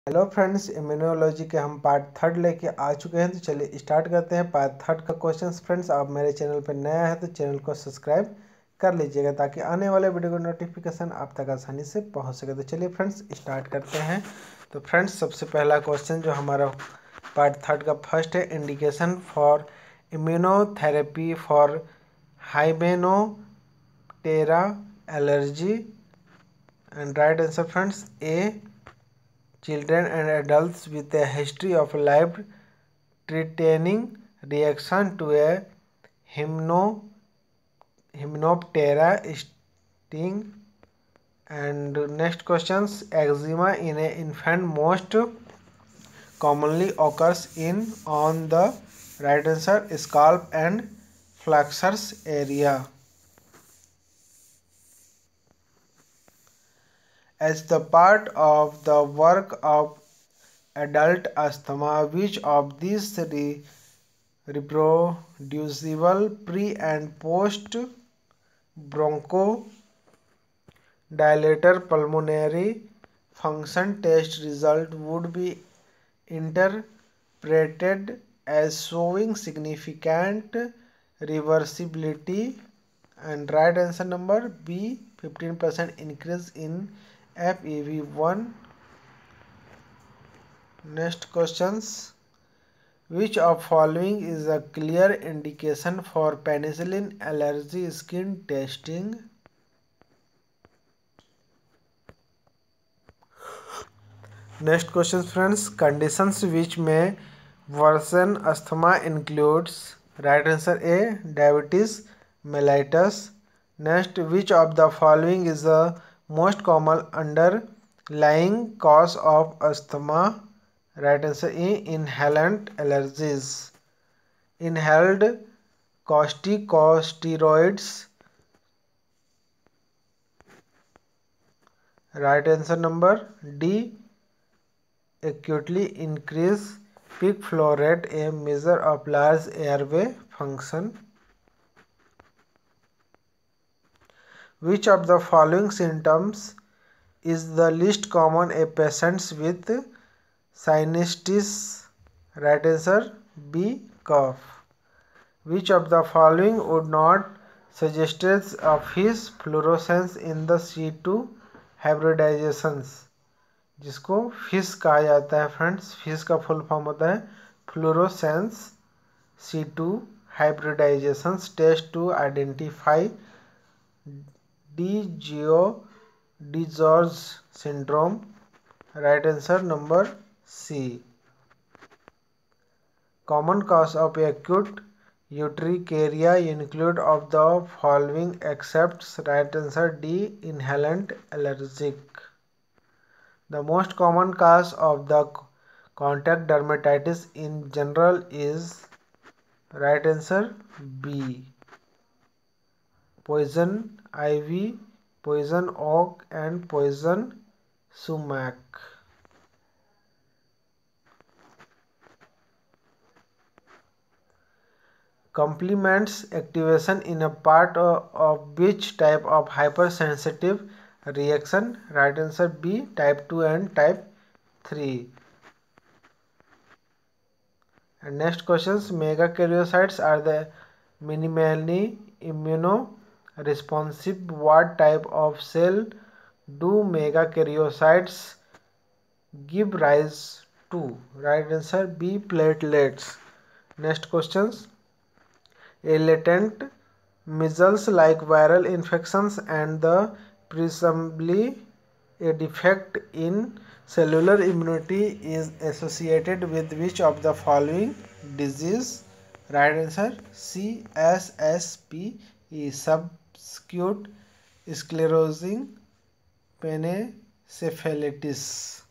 Hello friends, immunology के हम part third लेके आ चुके हैं। तो चलिए स्टार्ट करते हैं पार्ट थर्ड का क्वेश्चंस। फ्रेंड्स, आप मेरे चैनल पर नया है तो चैनल को सब्सक्राइब कर लीजिएगा ताकि आने वाले वीडियो का नोटिफिकेशन आप तक आसानी से पहुंच सके। तो चलिए फ्रेंड्स स्टार्ट करते हैं। तो फ्रेंड्स, सबसे पहला क्वेश्चन जो हमारा पार्ट थर्ड का फर्स्ट है, indication for immunotherapy for hymenoptera allergy. And right answer friends, A children and adults with a history of life-threatening reaction to a hymenoptera sting. And next questions, eczema in an infant most commonly occurs in on the right answer scalp and flexors area. As the part of the work of adult asthma, which of these reproducible pre and post bronchodilator pulmonary function test result would be interpreted as showing significant reversibility? And right answer number B, 15% increase in FEV1. Next questions, which of following is a clear indication for penicillin allergy skin testing? Next question friends, conditions which may worsen asthma includes, right answer A, diabetes mellitus. Next, which of the following is the most common underlying cause of asthma? Right answer E, inhalant allergies. Inhaled corticosteroids. Right answer number D, acutely increase peak flow rate, a measure of large airway function. Which of the following symptoms is the least common in patients with sinusitis? Right answer B, cough. Which of the following would not suggest of his fluorescence in the C2 hybridizations? जिसको FISH कहा जाता है friends, FISH का full form होता है fluorescence C2 hybridizations test to identify DiGeorge syndrome. Right answer number C. Common cause of acute urticaria include of the following except right answer D, inhalant allergic. The most common cause of the contact dermatitis in general is, right answer B, poison ivy, poison oak and poison sumac. Complements activation in a part of which type of hypersensitive reaction? Right answer B, type 2 and type 3. And next questions, megakaryocytes are the minimally immunoresponsive. What type of cell do megakaryocytes give rise to? Right answer B, platelets. Next questions, a latent measles-like viral infections and the presumably a defect in cellular immunity is associated with which of the following disease? Right answer C, SSPE, subacute sclerosing panencephalitis.